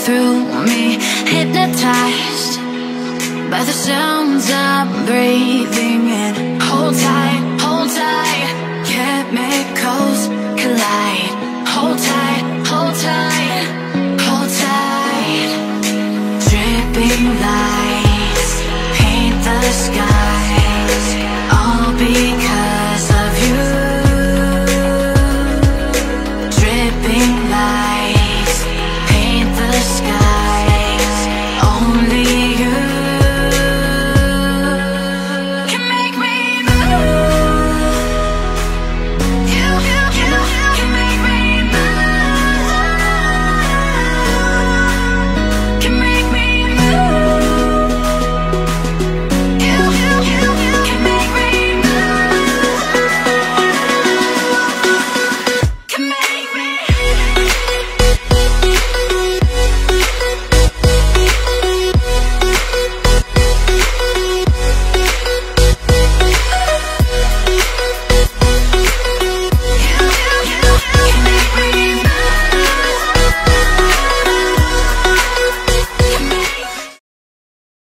through me, hypnotized by the sounds I'm breathing in. Hold tight, chemicals collide. Hold tight, hold tight, hold tight. Dripping light